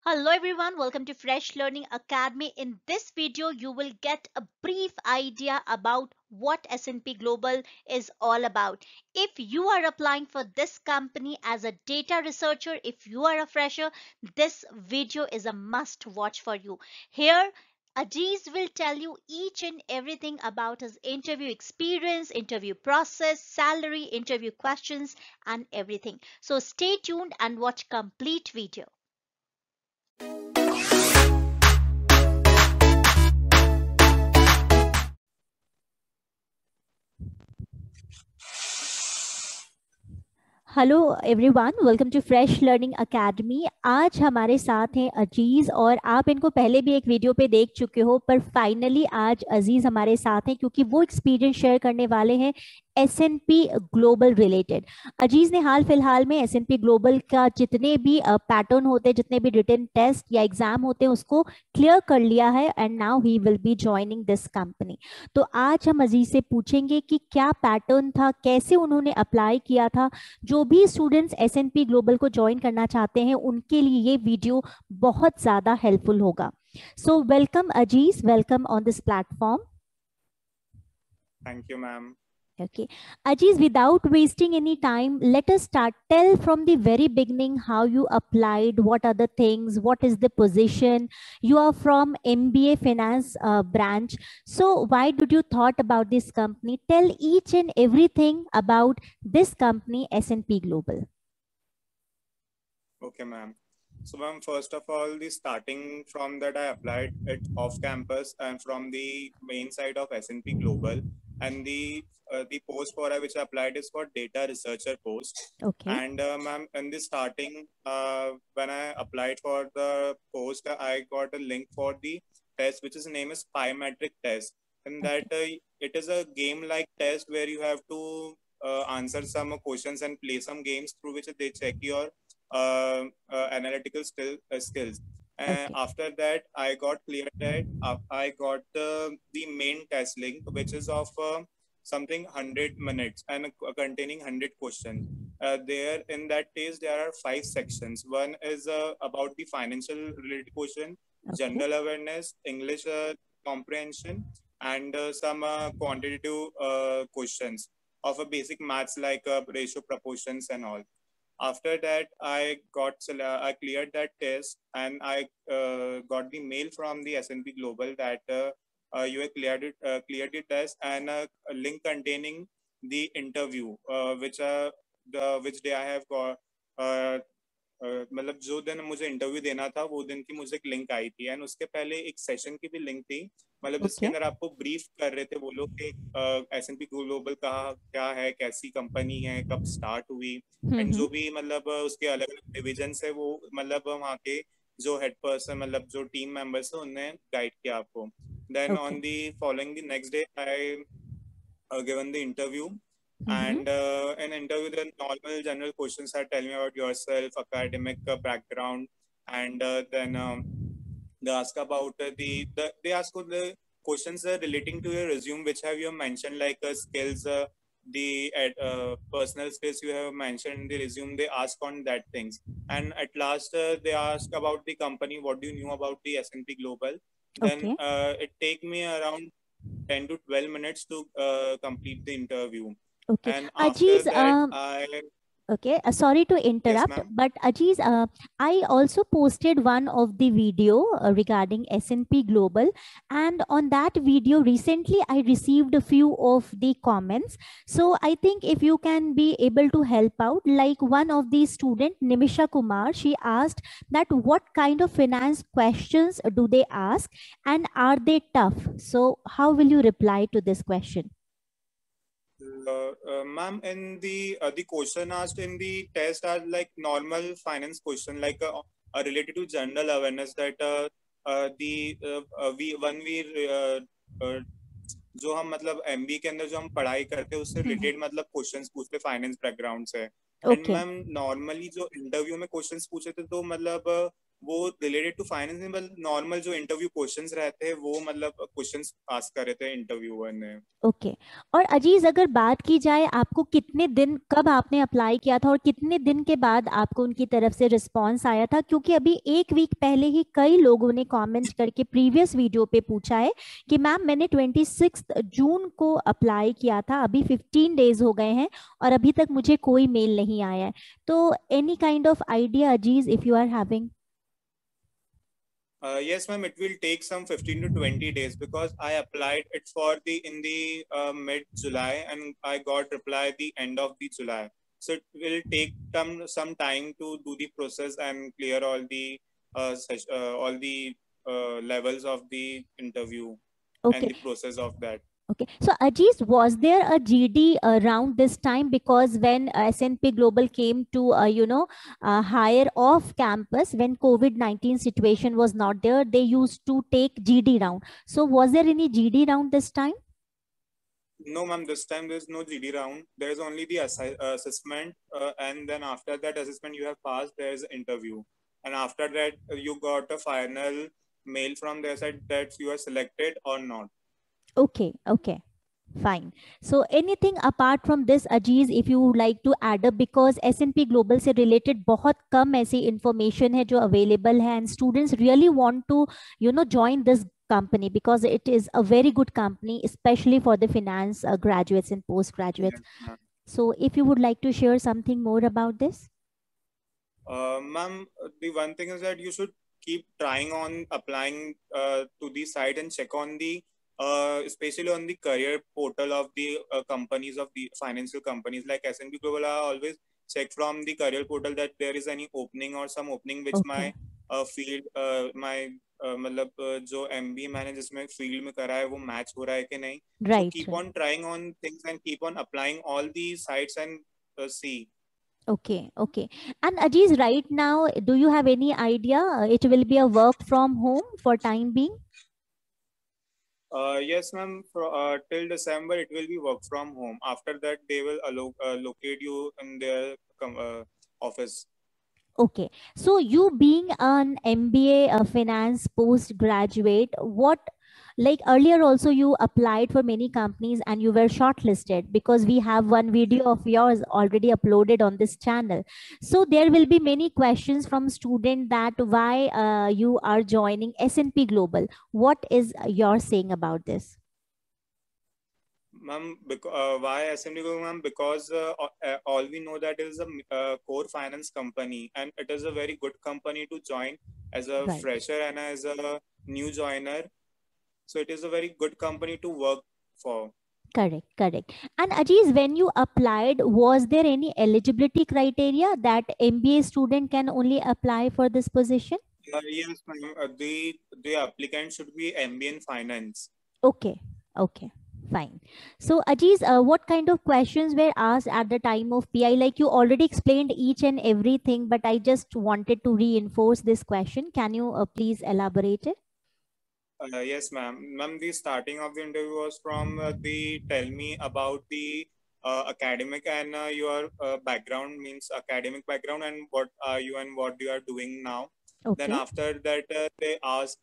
Hello everyone, welcome to Fresh Learning Academy. In this video, you will get a brief idea about what S&P Global is all about. If you are applying for this company as a data researcher, if you are a fresher, this video is a must watch for you. Here, Aziz will tell you each and everything about his interview experience, interview process, salary, interview questions, and everything. So stay tuned and watch complete video. Hello everyone, welcome to fresh learning academy. आज हमारे साथ हैं अजीज और आप इनको पहले भी एक वीडियो पे देख चुके हो, पर फाइनली आज अजीज हमारे साथ हैं क्योंकि वो एक्सपीरियंस शेयर करने वाले हैं एस&पी ग्लोबल रिलेटेड। अजीज ने हाल फिलहाल में एस&पी ग्लोबल का जितने भी पैटर्न होते हैं, जितने भी रिटन टेस्ट या एग्जाम होते हैं, उसको क्लियर कर लिया है and now he will be joining this company. तो आज हम अजीज से पूछेंगे कि क्या पैटर्न था, कैसे उन्होंने अप्लाई किया था। जो भी स्टूडेंट्स एस&पी ग्लोबल को ज्वाइन करना चाहते हैं उनके लिए ये वीडियो बहुत ज्यादा हेल्पफुल होगा। So welcome Aziz, welcome on this platform. Thank you, ma'am. Okay, Ajiz, without wasting any time, let us start. Tell from the very beginning how you applied, what are the things, what is the position. You are from MBA Finance branch. So why did you thought about this company? Tell each and everything about this company, S&P Global. Okay, ma'am. So, ma'am, first of all, the starting from that I applied it off campus and from the main side of S&P Global, and the post for which I applied is for data researcher post. Okay. And ma'am, in the starting, when I applied for the post, I got a link for the test, which is name is Pymetric test. And that it is a game-like test where you have to answer some questions and play some games through which they check your analytical skills. Okay. After that, I got cleared that I got the main test link, which is of something 100 minutes and containing 100 questions. There in that test, there are 5 sections. One is about the financial related question, general awareness, English comprehension, and some quantitative questions of a basic maths like ratio, proportions, and all. After that, I cleared that test, and I got the mail from the S&P Global that you have cleared the test, and a link containing the interview, which day I have got. मतलब जो दिन मुझे interview देना था वो दिन की मुझे एक लिंक आई थी, एंड उसके पहले एक सेशन की भी लिंक थी, मतलब जिसके अंदर आपको ब्रीफ कर रहे थे वो लोग कि S&P ग्लोबल का क्या है, कैसी कंपनी है, कब स्टार्ट हुई, एंड जो भी मतलब उसके अलग अलग डिविजन है वो मतलब वहाँ के जो हेड पर्सन मतलब जो टीम मेंबर्स है उन्होंने गाइड किया आपको. Then on the following the next day I given the interview. And in interview, the normal general questions are tell me about yourself, academic background, and then they ask about they ask the questions relating to your resume, which have you mentioned like skills, the personal skills you have mentioned in the resume. They ask on that things, and at last they ask about the company. What do you know about the S&P Global? Then it take me around 10 to 12 minutes to complete the interview. Okay, And Ajiz, that, okay, sorry to interrupt, yes, but Ajiz, I also posted one of the video regarding S&P Global, and on that video recently I received a few of the comments. So I think if you can be able to help out, like one of the student, Nimisha Kumar, she asked that what kind of finance questions do they ask and are they tough? So how will you reply to this question? Ma'am, in the question asked in the test are like normal finance question, like related to general awareness that जो हम मतलब MBA के अंदर जो हम पढ़ाई करते हैं उससे रिलेटेड मतलब क्वेश्चंस पूछते फाइनेंस बैकग्राउंड से. एंड मैम नॉर्मली जो इंटरव्यू में क्वेश्चंस पूछे थे तो मतलब वो रिलेटेड टू फाइनेंस नहीं, बस नॉर्मल जो इंटरव्यू क्वेश्चंस रहते हैं वो मतलब क्वेश्चंस आस्क कर रहे थे इंटरव्यूअर ने। ओके और अजीज अगर बात की जाए आपको कितने दिन कब आपने अप्लाई किया था और कितने दिन के बाद आपको उनकी तरफ से रिस्पांस आया था, क्योंकि अभी एक वीक पहले ही कई लोगों ने कमेंट करके प्रीवियस वीडियो पे पूछा है कि मैम मैंने 26 जून को अप्लाई किया था, अभी 15 डेज हो गए हैं और अभी तक मुझे कोई मेल नहीं आया है। तो any kind of idea Aziz if you are having? Yes, ma'am. It will take some 15 to 20 days because I applied it for the in the mid July and I got reply the end of the July. So it will take some time to do the process and clear all the levels of the interview and Okay. the process of that. Okay, so Ajit, was there a GD around this time? Because when S&P Global came to, hire off campus, when COVID-19 situation was not there, they used to take GD round. So was there any GD round this time? No, ma'am. This time there's no GD round. There's only the assessment, and then after that assessment you have passed, there's an interview, and after that you got a final mail from their side that you are selected or not. Okay, okay. Fine. So anything apart from this, Ajiz, if you would like to add up, because S&P Global से related बहुत कम ऐसी information है जो available है, and students really want to, join this company because it is a very good company, especially for the finance graduates and postgraduates. Yes, so if you would like to share something more about this. ma'am, the one thing is that you should keep trying on applying to the site and check on the especially on the career portal of the companies of the financial companies like S&P Global. I always check from the career portal that there is any opening or some opening which Okay. my field my मतलब जो MBA मैंने जिसमें field में करा है वो match हो रहा है कि नहीं. So Right. keep right. on trying on things and keep on applying all the sites and see. Okay, okay. And Ajiz, right now, do you have any idea it will be a work from home for time being? Yes, ma'am. Till December, it will be work from home. After that, they will locate you in their office. Okay, so you being an MBA finance postgraduate, what, like earlier also you applied for many companies and you were shortlisted because we have one video of yours already uploaded on this channel. So there will be many questions from student that why you are joining S&P Global. What is your saying about this? Ma'am, why SMD Group, ma'am? Because all we know that it is a core finance company and it is a very good company to join as a Right. fresher and as a new joiner. So it is a very good company to work for. Correct, correct. And Ajiz, when you applied, was there any eligibility criteria that MBA student can only apply for this position? Yes, ma'am. The applicant should be MBA in finance. Okay, okay, fine. So Ajiz, what kind of questions were asked at the time of PI? Like you already explained each and everything, but I just wanted to reinforce this question. Can you please elaborate it? Yes, ma'am. Ma'am, the starting of the interview was from the tell me about the academic and your background, means academic background and what are you and what you are doing now. Okay. Then after that, they ask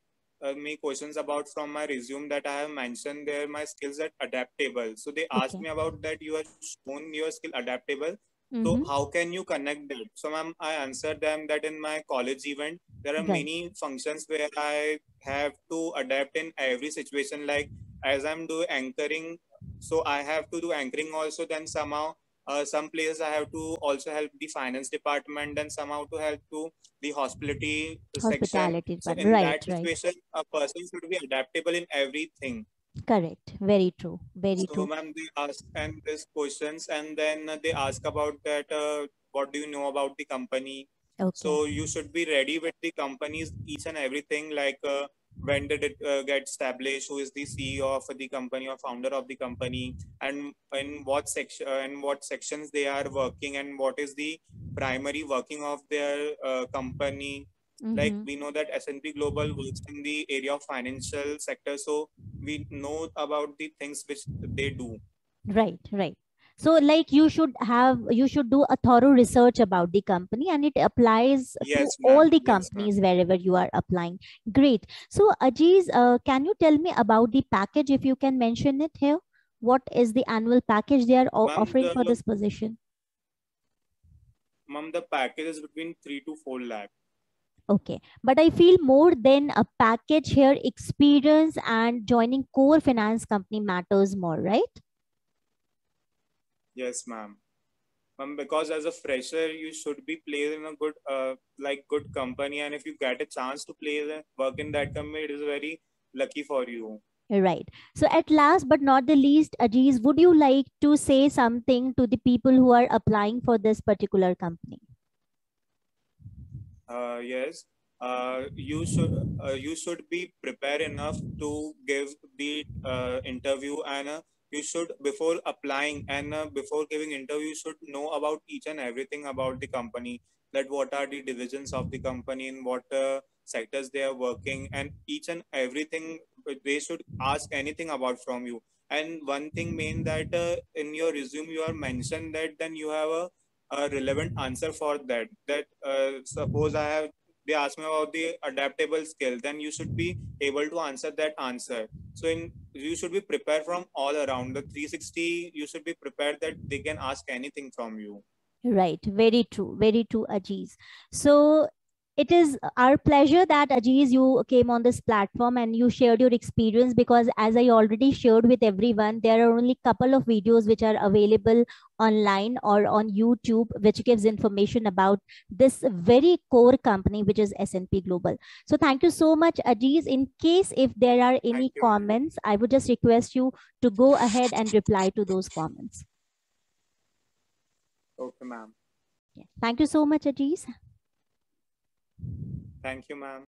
me questions about from my resume that I have mentioned there my skills are adaptable. So they asked Okay. me about that you have shown your skill adaptable. So Mm-hmm. how can you connect that? So ma'am, I answered them that in my college event, there are Right. many functions where I have to adapt in every situation. Like as I'm doing anchoring, so I have to do anchoring also. Then somehow, some places I have to also help the finance department. Then somehow to help to the hospitality section. Hospitality So department. in Right, that right. situation, a person should be adaptable in everything. Correct. Very true. Very So true. ma'am, they ask and these questions, and then they ask about that. What do you know about the company? Okay. So you should be ready with the companies, each and everything, like when did it get established, who is the CEO of the company or founder of the company, and in what section and what sections they are working, and what is the primary working of their company. Like Mm-hmm. we know that S&P Global works in the area of financial sector, so we know about the things which they do. Right, right. So like you should do a thorough research about the company, and it applies to Yes, all ma'am. the Yes, ma'am. companies wherever you are applying. Great. So Ajiz, can you tell me about the package, if you can mention it here? What is the annual package they are Ma'am, offering for this position? the package is between 3 to 4 lakh. Okay, but I feel more than a package here, experience and joining core finance company matters more, right? Yes, ma'am. Because as a fresher, you should be placed in a good, good company, and if you get a chance to work in that company, it is very lucky for you. Right. So at last but not the least, Ajiz, would you like to say something to the people who are applying for this particular company? Yes. You should be prepared enough to give the interview, and you should, before applying and before giving interview, you should know about each and everything about the company, that what are the divisions of the company, in what sectors they are working, and each and everything they should ask anything about from you. And one thing main, that in your resume you are mentioned that then you have a relevant answer for that. That suppose they ask me about the adaptable skill, then you should be able to answer that answer. So you should be prepared from all around the 360. You should be prepared that they can ask anything from you. Right. Very true, Ajiz. So it is our pleasure that Ajiz, you came on this platform and you shared your experience, because as I already shared with everyone, there are only couple of videos which are available online or on YouTube, which gives information about this very core company, which is S&P Global. So thank you so much, Ajiz. In case if there are Thank any you, ma'am. comments, I would just request you to go ahead and reply to those comments. Okay, ma'am. Yeah. Thank you so much, Ajiz. Thank you, ma'am.